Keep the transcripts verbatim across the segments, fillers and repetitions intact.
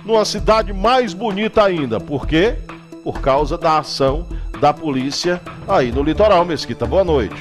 numa cidade mais bonita ainda. Por quê? Por causa da ação da polícia aí no litoral. Mesquita, boa noite.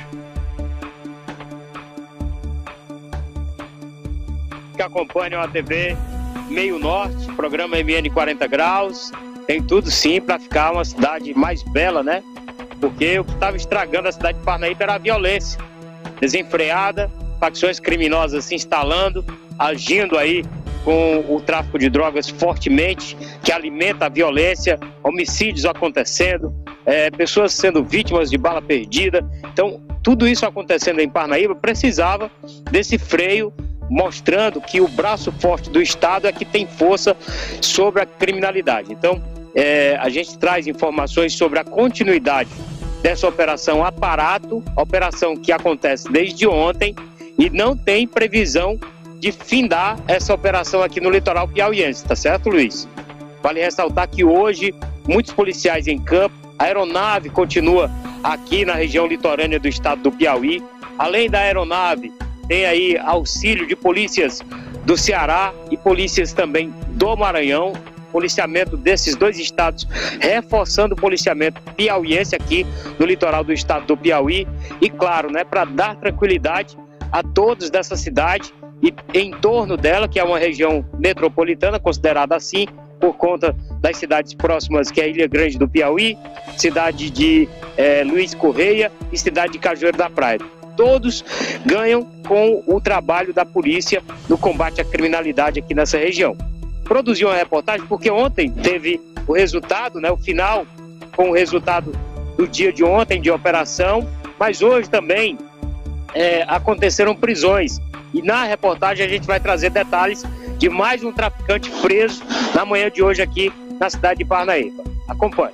Que acompanham a T V Meio Norte, programa M N quarenta graus, tem tudo sim para ficar uma cidade mais bela, né? Porque o que estava estragando a cidade de Parnaíba era a violência desenfreada, facções criminosas se instalando, agindo aí com o tráfico de drogas fortemente, que alimenta a violência, homicídios acontecendo, é, pessoas sendo vítimas de bala perdida. Então, tudo isso acontecendo em Parnaíba precisava desse freio, mostrando que o braço forte do Estado é que tem força sobre a criminalidade. Então, é, a gente traz informações sobre a continuidade dessa operação Aparato, operação que acontece desde ontem e não tem previsão de findar essa operação aqui no litoral piauiense, tá certo, Luiz? Vale ressaltar que hoje muitos policiais em campo, a aeronave continua aqui na região litorânea do estado do Piauí. Além da aeronave, tem aí auxílio de polícias do Ceará e polícias também do Maranhão, policiamento desses dois estados, reforçando o policiamento piauiense aqui no litoral do estado do Piauí. E claro, né, para dar tranquilidade a todos dessa cidade e em torno dela, que é uma região metropolitana, considerada assim, por conta das cidades próximas, que é a Ilha Grande do Piauí, cidade de é, Luiz Correia e cidade de Cajueiro da Praia. Todos ganham com o trabalho da polícia no combate à criminalidade aqui nessa região. Produzi uma reportagem porque ontem teve o resultado, né, o final, com o resultado do dia de ontem de operação, mas hoje também é, aconteceram prisões. E na reportagem a gente vai trazer detalhes de mais um traficante preso na manhã de hoje aqui na cidade de Parnaíba. Acompanhe.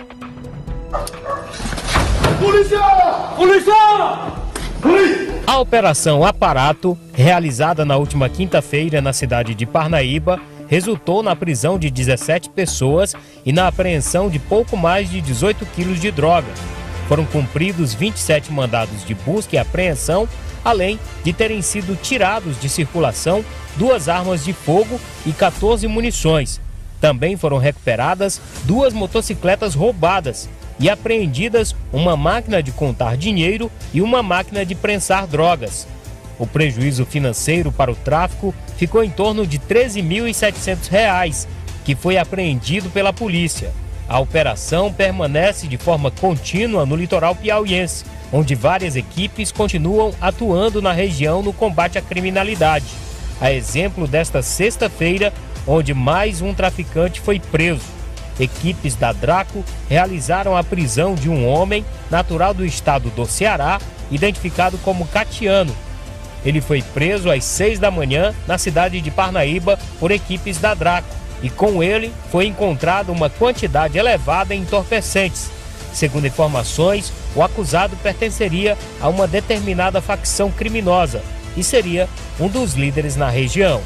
Polícia! Polícia! A operação Aparato, realizada na última quinta-feira na cidade de Parnaíba, resultou na prisão de dezessete pessoas e na apreensão de pouco mais de dezoito quilos de droga. Foram cumpridos vinte e sete mandados de busca e apreensão, além de terem sido tirados de circulação duas armas de fogo e quatorze munições. Também foram recuperadas duas motocicletas roubadas e apreendidas uma máquina de contar dinheiro e uma máquina de prensar drogas. O prejuízo financeiro para o tráfico ficou em torno de treze mil e setecentos reais, que foi apreendido pela polícia. A operação permanece de forma contínua no litoral piauiense, onde várias equipes continuam atuando na região no combate à criminalidade. A exemplo desta sexta-feira, onde mais um traficante foi preso. Equipes da Draco realizaram a prisão de um homem natural do estado do Ceará, identificado como Catiano. Ele foi preso às seis da manhã na cidade de Parnaíba por equipes da Draco e com ele foi encontrada uma quantidade elevada de entorpecentes. Segundo informações, o acusado pertenceria a uma determinada facção criminosa e seria um dos líderes na região.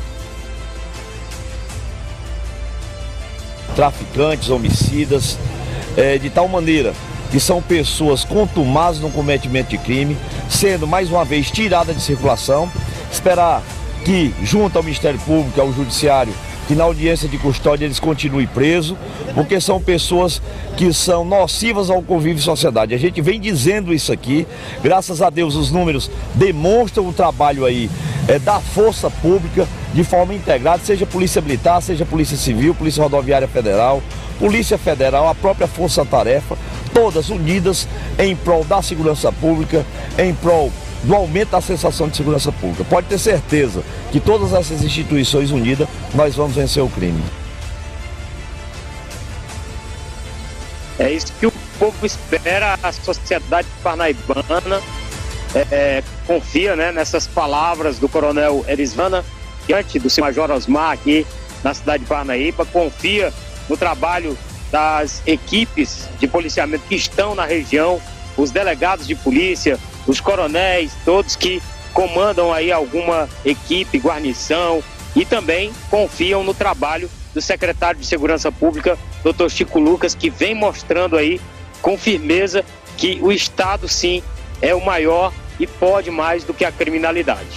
Traficantes, homicidas, é, de tal maneira que são pessoas contumazes no cometimento de crime, sendo mais uma vez tirada de circulação. Esperar que, junto ao Ministério Público, ao Judiciário, que na audiência de custódia eles continuem presos, porque são pessoas que são nocivas ao convívio e sociedade. A gente vem dizendo isso aqui, graças a Deus os números demonstram o trabalho aí é, da força pública de forma integrada, seja Polícia Militar, seja Polícia Civil, Polícia Rodoviária Federal, Polícia Federal, a própria Força Tarefa, todas unidas em prol da segurança pública, em prol do aumento da sensação de segurança pública. Pode ter certeza que todas essas instituições unidas, nós vamos vencer o crime. É isso que o povo espera, a sociedade parnaibana é, é, confia, né, nessas palavras do coronel Erisvana, diante do seu major Osmar aqui na cidade de Parnaíba, confia no trabalho das equipes de policiamento que estão na região, os delegados de polícia, os coronéis, todos que comandam aí alguma equipe, guarnição, e também confiam no trabalho do secretário de Segurança Pública, doutor Chico Lucas, que vem mostrando aí com firmeza que o Estado sim é o maior e pode mais do que a criminalidade.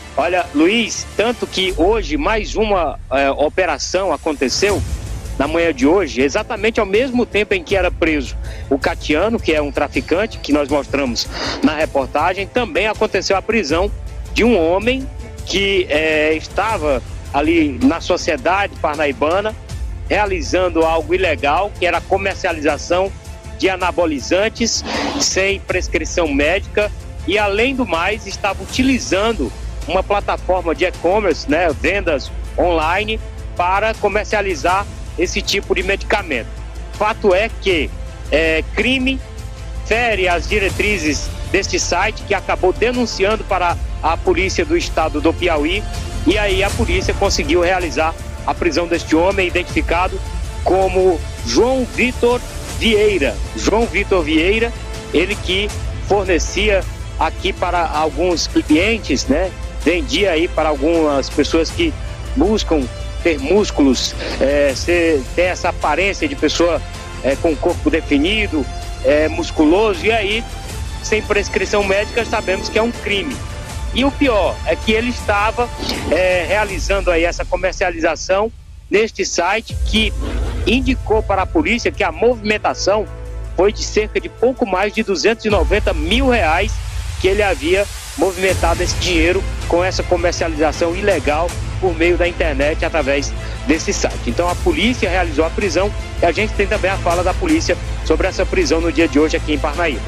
Olha, Luiz, tanto que hoje mais uma é, operação aconteceu na manhã de hoje, exatamente ao mesmo tempo em que era preso o Catiano, que é um traficante, que nós mostramos na reportagem. Também aconteceu a prisão de um homem que é, estava ali na sociedade parnaibana, realizando algo ilegal, que era a comercialização de anabolizantes sem prescrição médica e, além do mais, estava utilizando uma plataforma de e-commerce, né, vendas online, para comercializar esse tipo de medicamento. Fato é que é, crime fere as diretrizes deste site, que acabou denunciando para a polícia do estado do Piauí, e aí a polícia conseguiu realizar a prisão deste homem, identificado como João Vitor Vieira. João Vitor Vieira, ele que fornecia aqui para alguns clientes, né? Vendia aí para algumas pessoas que buscam ter músculos, é, ser, ter essa aparência de pessoa é, com corpo definido, é, musculoso, e aí, sem prescrição médica, sabemos que é um crime. E o pior é que ele estava é, realizando aí essa comercialização neste site, que indicou para a polícia que a movimentação foi de cerca de pouco mais de duzentos e noventa mil reais que ele havia movimentado esse dinheiro com essa comercialização ilegal por meio da internet, através desse site. Então a polícia realizou a prisão, e a gente tem também a fala da polícia sobre essa prisão no dia de hoje aqui em Parnaíba.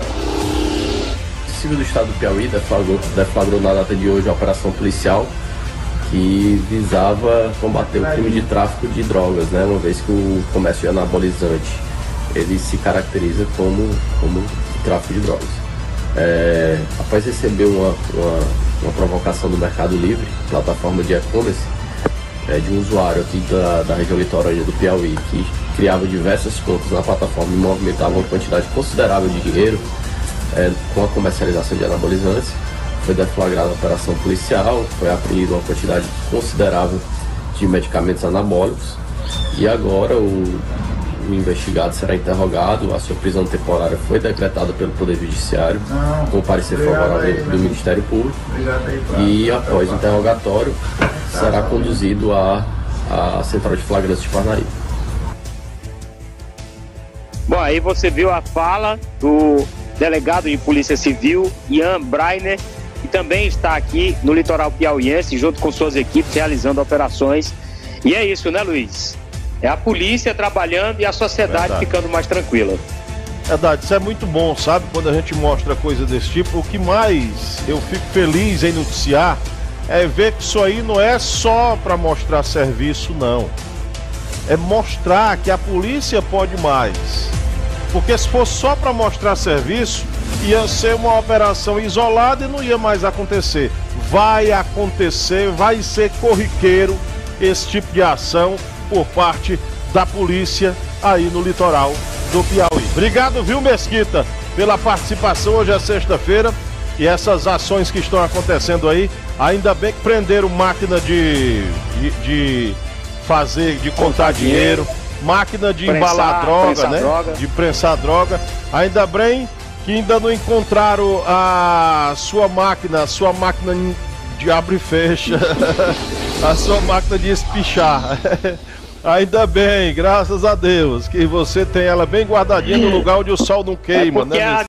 O Civil do Estado do Piauí deflagrou, deflagrou na data de hoje a operação policial que visava combater o crime de tráfico de drogas, né? Uma vez que o comércio anabolizante ele se caracteriza como, como tráfico de drogas. É, após receber uma, uma, uma provocação do Mercado Livre, plataforma de e-commerce, é, de um usuário aqui da, da região litorânea do Piauí, que criava diversas contas na plataforma e movimentava uma quantidade considerável de dinheiro é, com a comercialização de anabolizantes, foi deflagrada a operação policial, foi apreendida uma quantidade considerável de medicamentos anabólicos, e agora o O investigado será interrogado, a sua prisão temporária foi decretada pelo Poder Judiciário, com o parecer favorável do Ministério Público, e após o interrogatório será conduzido à, à Central de Flagrantes de Parnaíba. Bom, aí você viu a fala do delegado de Polícia Civil, Ian Brainer, que também está aqui no litoral piauiense, junto com suas equipes, realizando operações. E é isso, né, Luiz? É a polícia trabalhando e a sociedade Verdade. ficando mais tranquila. Verdade, isso é muito bom, sabe? Quando a gente mostra coisa desse tipo, o que mais eu fico feliz em noticiar é ver que isso aí não é só para mostrar serviço, não. É mostrar que a polícia pode mais. Porque se fosse só para mostrar serviço, ia ser uma operação isolada e não ia mais acontecer. Vai acontecer, vai ser corriqueiro esse tipo de ação por parte da polícia aí no litoral do Piauí. Obrigado, viu, Mesquita, pela participação. Hoje é sexta-feira e essas ações que estão acontecendo aí, ainda bem que prenderam máquina de, de, de fazer, de contar dinheiro, máquina de prensar, embalar droga, né? Droga. De prensar droga. Ainda bem que ainda não encontraram a sua máquina, a sua máquina de abre e fecha, a sua máquina de espichar. Ainda bem, graças a Deus, que você tem ela bem guardadinha no lugar onde o sol não queima, é né?